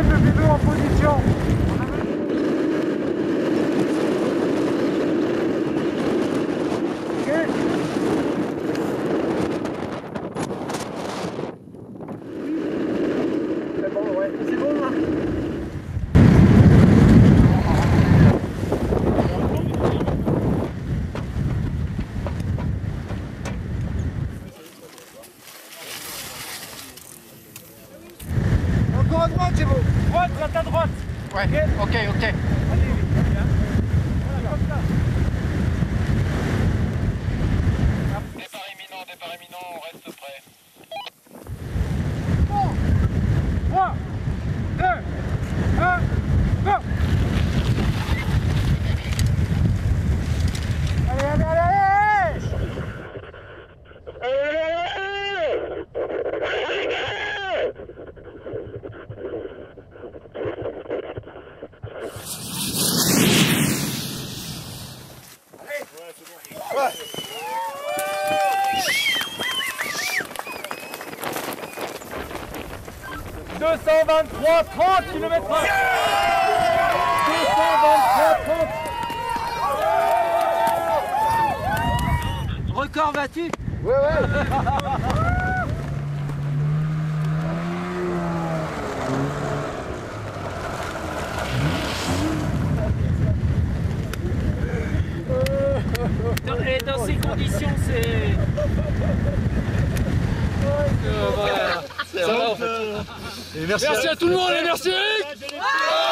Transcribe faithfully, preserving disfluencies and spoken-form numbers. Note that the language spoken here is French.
mettre le vélo en position. Ok. C'est bon, ouais. C'est bon, là. Encore à droite, c'est bon. Droite, droite à droite. Ouais, ok, ok. ok. Allez, voilà, comme ça. Départ imminent, départ imminent, on reste prêt. trois, deux, un, go. Allez, allez, allez, allez. deux cent vingt-trois, trente kilomètres heure. deux cent vingt-trois, trente. Record battu. Ouais, ouais. Dans, et dans ces conditions, c'est... Euh, voilà. Ça va en fait. Et merci, merci à, à tout le monde et merci Eric.